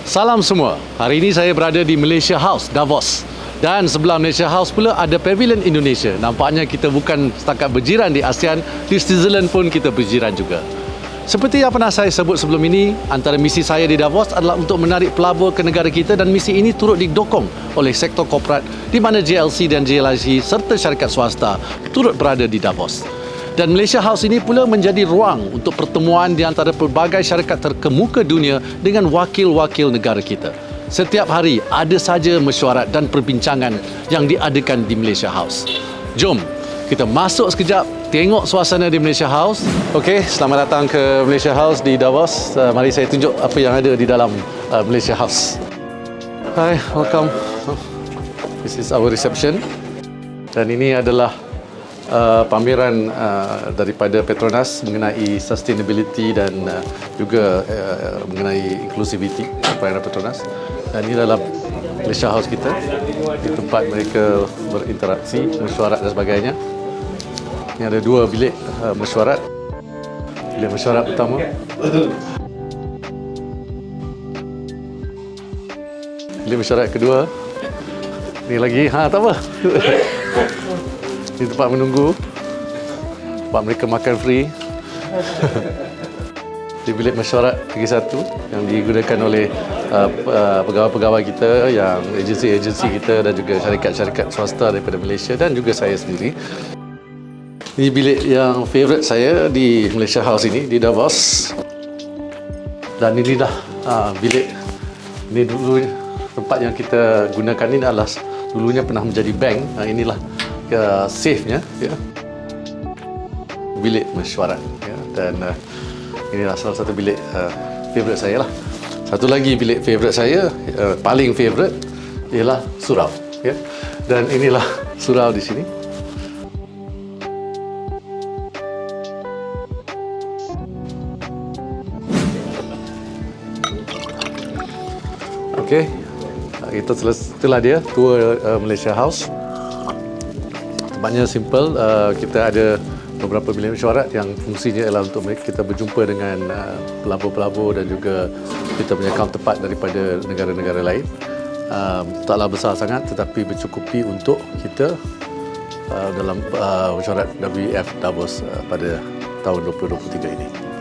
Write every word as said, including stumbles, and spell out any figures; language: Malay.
Salam semua. Hari ini saya berada di Malaysia House, Davos. Dan sebelah Malaysia House pula ada Pavilion Indonesia. Nampaknya kita bukan setakat berjiran di ASEAN, di Switzerland pun kita berjiran juga. Seperti yang pernah saya sebut sebelum ini, antara misi saya di Davos adalah untuk menarik pelabur ke negara kita, dan misi ini turut didokong oleh sektor korporat di mana J L C dan J L I C serta syarikat swasta turut berada di Davos. Dan Malaysia House ini pula menjadi ruang untuk pertemuan di antara pelbagai syarikat terkemuka dunia dengan wakil-wakil negara kita. Setiap hari ada saja mesyuarat dan perbincangan yang diadakan di Malaysia House. Jom kita masuk sekejap, tengok suasana di Malaysia House. Okey, selamat datang ke Malaysia House di Davos. Uh, mari saya tunjuk apa yang ada di dalam uh, Malaysia House. Hi, welcome. This is our reception. Dan ini adalah uh, pameran uh, daripada Petronas mengenai sustainability dan uh, juga uh, mengenai inclusivity pameran Petronas. Dan ini adalah Malaysia House kita, di tempat mereka berinteraksi, mesyuarat dan sebagainya. Ini ada dua bilik uh, mesyuarat. Bilik mesyuarat pertama. Bilik mesyuarat kedua. Ini lagi, ha tak apa. Ini tempat menunggu. Tempat mereka makan free. Di bilik mesyuarat lagi satu yang digunakan oleh uh, uh, pegawai-pegawai kita, yang agensi-agensi kita dan juga syarikat-syarikat swasta daripada Malaysia dan juga saya sendiri. Ini bilik yang favourite saya di Malaysia House ini, di Davos. Dan inilah uh, bilik. Ini dulu tempat yang kita gunakan ini adalah dulunya pernah menjadi bank. Uh, inilah uh, safe-nya. Ya. Bilik mesyuarat. Ya. Dan uh, inilah salah satu bilik uh, favourite saya lah. Satu lagi bilik favourite saya, uh, paling favourite, ialah surau. Ya. Dan inilah surau di sini. Okey, itu setelah dia tour uh, Malaysia House. Tempatnya simple. Uh, kita ada beberapa bilik mesyuarat yang fungsinya ialah untuk kita berjumpa dengan uh, pelabur-pelabur dan juga kita punya counterpart daripada negara-negara lain. Uh, taklah besar sangat tetapi bercukupi untuk kita uh, dalam uh, mesyuarat W E F Davos uh, pada tahun dua ribu dua puluh tiga ini.